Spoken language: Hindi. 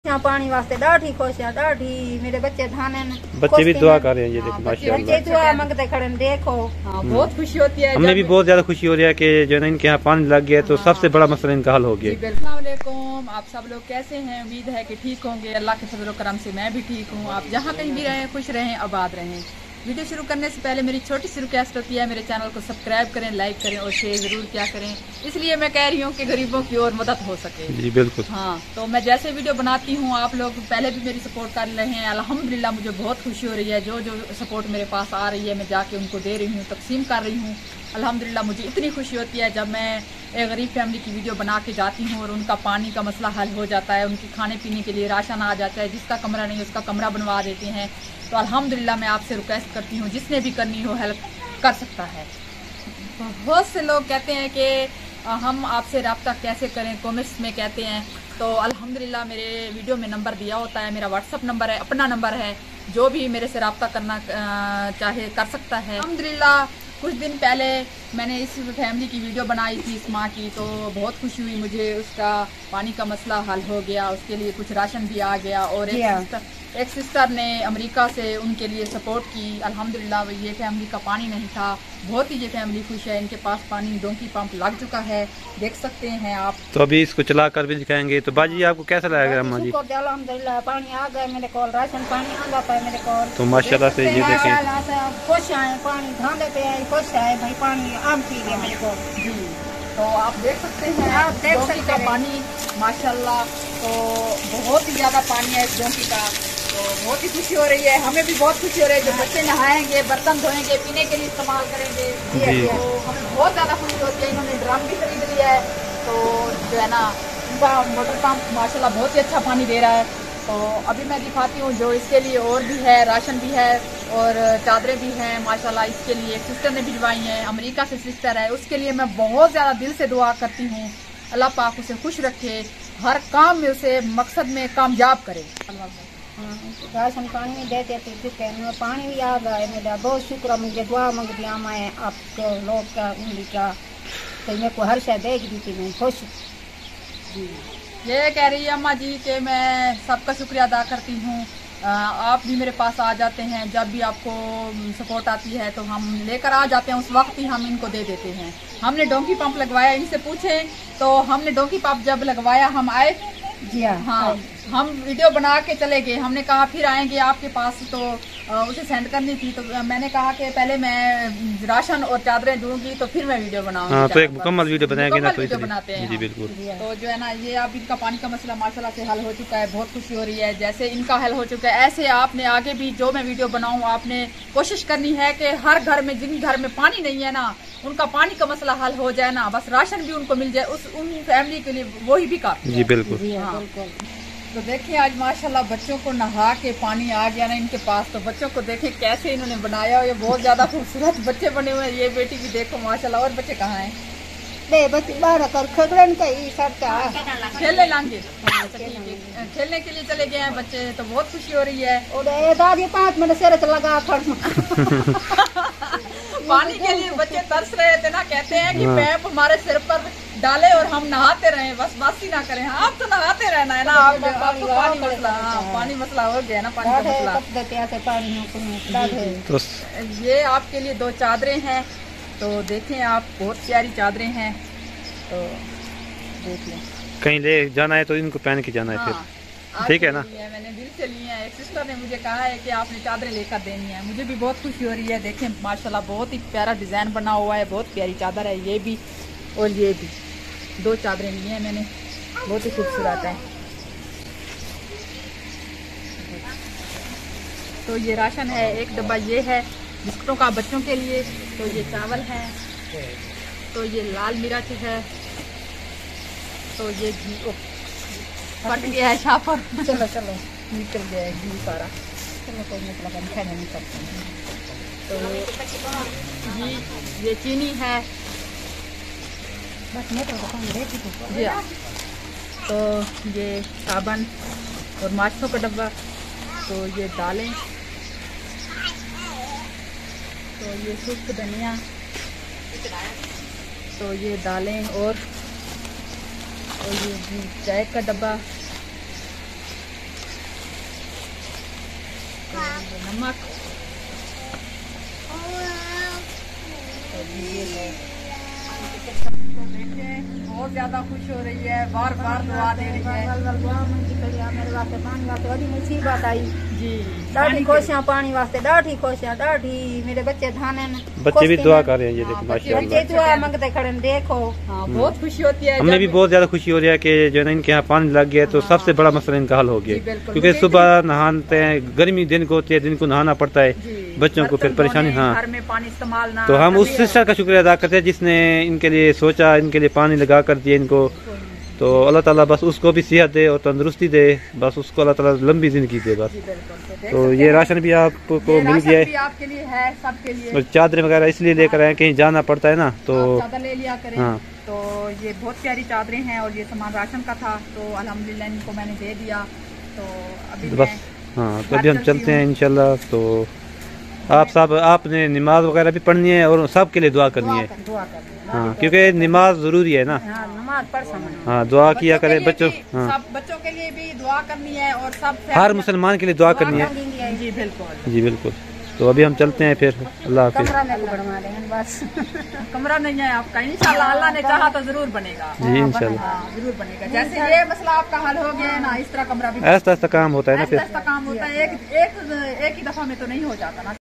यहाँ पानी वास्ते डाढ़ी खुश है, डाढ़ी मेरे बच्चे धाने बच्चे भी दुआ कर रहे हैं। ये देखो माशाल्लाह बच्चे दुआ मांगते खड़े देखो। बहुत खुशी होती है, हमें भी बहुत ज्यादा खुशी हो रही है कि जो है ना इनके यहाँ पानी लग गया तो सबसे बड़ा मसला इनका हल हो गया। अस्सलाम वालेकुम, आप सब लोग कैसे हैं? उम्मीद है कि ठीक होंगे। अल्लाह के फजल करम से मैं भी ठीक हूँ। आप जहाँ कहीं भी रहें खुश रहें, आबाद रहें। वीडियो शुरू करने से पहले मेरी छोटी सी रिक्वेस्ट होती है, मेरे चैनल को सब्सक्राइब करें, लाइक करें और शेयर ज़रूर क्या करें। इसलिए मैं कह रही हूँ कि गरीबों की और मदद हो सके। जी बिल्कुल। हाँ, तो मैं जैसे वीडियो बनाती हूँ आप लोग पहले भी मेरी सपोर्ट कर रहे हैं, अल्हम्दुलिल्लाह मुझे बहुत खुशी हो रही है। जो जो सपोर्ट मेरे पास आ रही है मैं जाके उनको दे रही हूँ, तकसीम कर रही हूँ। अल्हम्दुलिल्लाह मुझे इतनी खुशी होती है जब मैं एक गरीब फैमिली की वीडियो बना के जाती हूँ और उनका पानी का मसला हल हो जाता है, उनकी खाने पीने के लिए राशन आ जाता है, जिसका कमरा नहीं उसका कमरा बनवा देते हैं। तो अल्हम्दुलिल्लाह मैं आपसे रिक्वेस्ट करती हूँ जिसने भी करनी हो हेल्प कर सकता है। बहुत से लोग कहते हैं कि हम आपसे रब्ता कैसे करें, कमेंट्स में कहते हैं। तो अल्हम्दुलिल्लाह मेरे वीडियो में नंबर दिया होता है, मेरा व्हाट्सअप नंबर है, अपना नंबर है। जो भी मेरे से रब्ता करना चाहे कर सकता है। अल्हम्दुलिल्लाह कुछ दिन पहले मैंने इस फैमिली की वीडियो बनाई थी इस माँ की, तो बहुत खुशी हुई मुझे। उसका पानी का मसला हल हो गया, उसके लिए कुछ राशन भी आ गया। और एक सिस्टर ने अमेरिका से उनके लिए सपोर्ट की। अल्हम्दुलिल्लाह ये फैमिली का पानी नहीं था, बहुत ही ये फैमिली खुश है। इनके पास पानी डोंकी पंप लग चुका है, देख सकते हैं आप। तो अभी इसको चला कर भी दिखाएंगे। तो बाजी आपको कैसा लगेगा अम्मा जी? अल्हम्दुलिल्लाह पानी आ गया मेरे को, राशन पानी आ जाता है मेरे को। तो माशाल्लाह से ये देखें खुश आए, पानी धांधे पे आए, खुश आए भाई, पानी आम पी गया मेरे को जी। तो आप देख सकते हैं, आप देख सकते का पानी माशाल्लाह तो बहुत ही ज्यादा पानी है इस डोंकी का। तो बहुत ही खुशी हो रही है, हमें भी बहुत खुशी हो रही है। जो बच्चे नहाएंगे, बर्तन धोएंगे, पीने के लिए इस्तेमाल करेंगे, तो हमें बहुत ज्यादा खुशी होती है। इन्होंने ड्रम भी खरीद लिया है, तो जो है ना उनका मोटर पंप माशाल्लाह बहुत ही अच्छा पानी दे रहा है। तो अभी मैं दिखाती हूँ जो इसके लिए और भी है, राशन भी है और चादरें भी हैं माशाल्लाह। इसके लिए एक सिस्टर ने भिजवाई हैं, अमेरिका से सिस्टर है। उसके लिए मैं बहुत ज़्यादा दिल से दुआ करती हूँ, अल्लाह पाक उसे खुश रखे, हर काम में उसे मकसद में कामयाब करे। राशन पानी देते थे, पानी भी आ गया मेरा, बहुत शुक्र। मुझे दुआ मांग दिया मैं आपके लोग का उंगली का, तो मेरे को हर शय देख दी थी, मैं खुश। ये कह रही है अम्मा जी कि मैं सबका शुक्रिया अदा करती हूँ। आप भी मेरे पास आ जाते हैं, जब भी आपको सपोर्ट आती है तो हम लेकर आ जाते हैं, उस वक्त ही हम इनको दे देते हैं। हमने डोंकी पंप लगवाया, इनसे पूछे तो हमने डोंकी पंप जब लगवाया हम आए जी हाँ, हम वीडियो बना के चले गए। हमने कहा फिर आएंगे आपके पास, तो उसे सेंड करनी थी। तो मैंने कहा कि पहले मैं राशन और चादरें दूंगी तो फिर मैं वीडियो बनाऊंगी। हाँ, तो एक मुकम्मल वीडियो बनाएंगे ना, तो वीडियो बनाते हैं। जी बिल्कुल। तो जो है ना ये अब इनका पानी का मसला माशाल्लाह से हल हो चुका है, बहुत खुशी हो रही है। जैसे इनका हल हो चुका है, ऐसे आपने आगे भी जो मैं वीडियो बनाऊँ आपने कोशिश करनी है कि हर घर में, जिन घर में पानी नहीं है ना, उनका पानी का मसला हल हो जाए ना, बस राशन भी उनको मिल जाए, उन फैमिली के लिए वही भी काफी है। जी बिल्कुल। हाँ। तो देखिए आज माशाल्लाह बच्चों को नहा के पानी आ गया ना इनके पास, तो बच्चों को देखें कैसे इन्होंने बनाया। ये बहुत ज्यादा खूबसूरत बच्चे बने हुए हैं। ये बेटी भी देखो माशाल्लाह। और बच्चे कहाँ हैं? बच्चे बाहर कर खगड़न का ही सब खेलने लाएंगे, खेलने के लिए चले गए हैं बच्चे। तो बहुत खुशी हो रही है। और दादी 5 मिनट सिर लगा पानी के लिए बच्चे तरस रहे थे ना, कहते हैं कि पैप हमारे सिर पर डाले और हम नहाते रहे, बस ही ना करें। आप तो नहाते रहना है ना, आपको पानी मसला, पानी मसला हो गया ना, पानी का मसला। तो ये आपके लिए 2 चादरें हैं, तो देखें आप, बहुत प्यारी चादरें हैं। तो देख लें, कहीं ले जाना है तो इनको पहन के जाना है फिर, ठीक है ना। मैंने दिल से ली है। एक सिस्टर ने मुझे कहा है कि आपने चादरें लेकर देनी है, मुझे भी बहुत खुशी हो रही है। देखें माशाल्लाह बहुत ही प्यारा डिजाइन बना हुआ है, बहुत प्यारी चादर है ये भी और ये भी। 2 चादरें ली हैं मैंने, बहुत ही खूबसूरत है। तो ये राशन है, एक डब्बा ये है बिस्कुटों का बच्चों के लिए। तो ये चावल है, तो ये लाल मिर्च है, तो ये घी फट गया है शापर। चलो चलो निकल गया है घी सारा। चलो कोई मतलब खाने नहीं करते हैं। तो घी, ये चीनी है बस मैं तो जी हाँ। तो ये साबुन और मार्चों का डब्बा। तो ये दालें, तो ये सूख धनिया, तो ये दालें और ये चाय का डब्बा, नमक। बहुत ज्यादा खुश हो रही है, बार बार दुआ दे रही है। मेरे वास्ते पानी वास्ते वही मुसीबत आई जी, ॾाढी खुश हैं पानी वास्ते, ॾाढी खुश हैं, ॾाढी। मेरे बच्चे थाने बच्चे भी दुआ कर रहे हैं, ये देखो माशाल्लाह। बच्चे दुआ मांगते खड़े हैं, देखो। हाँ, बहुत खुशी होती है। हमें भी बहुत ज्यादा खुशी हो रही है कि जो है ना इनके यहाँ पानी लग गया, तो सबसे बड़ा मसला इनका हल हो गया। क्योंकि सुबह नहाते हैं, गर्मी दिन को होती है, दिन को नहाना पड़ता है, बच्चों को फिर परेशानी। हाँ, घर में पानी इस्तेमाल ना, तो हम उस सिस्टर का शुक्रिया अदा करते हैं जिसने इनके लिए सोचा, इनके लिए पानी लगा कर दिया इनको। तो अल्लाह ताला बस उसको भी सेहत दे और तंदुरुस्ती दे, बस उसको अल्लाह ताला लंबी जिंदगी दे बस। तो ये राशन भी आपको मिल गया है, आपके लिए है, सबके लिए। और चादरें वगैरह इसलिए लेकर आए, कहीं जाना पड़ता है ना, तो चादर ले लिया करें। हाँ। तो ये बहुत प्यारी चादरें हैं और ये सामान राशन का था, तो अल्हम्दुलिल्लाह इनको मैंने दे दिया। तो अभी बस हाँ, तो अभी हम चलते हैं इंशाल्लाह। तो आप सब आपने नमाज वगैरह भी पढ़नी है और सब के लिए दुआ करनी है। हाँ, क्योंकि नमाज जरूरी है ना। नमाज पढ़ समझ। हाँ, दुआ किया करें बच्चों। हाँ, सब बच्चों के लिए भी दुआ करनी है और सब हर मुसलमान के लिए दुआ करनी है। जी बिल्कुल, जी बिल्कुल। तो अभी हम चलते हैं फिर, अल्लाह हाफिज। कमरा में बनवा लेंगे बस। कमरा नहीं है आपका, इंशाल्लाह अल्लाह ने चाहा तो जरूर बनेगा। जी इंशाल्लाह हाँ, जरूर बनेगा। जैसे ये मसला आपका हल हो गया है ना, इस तरह कमरा भी ऐसा काम होता है ना फिर। ऐसा काम होता है, एक ही दफा में तो नहीं हो जाता ना।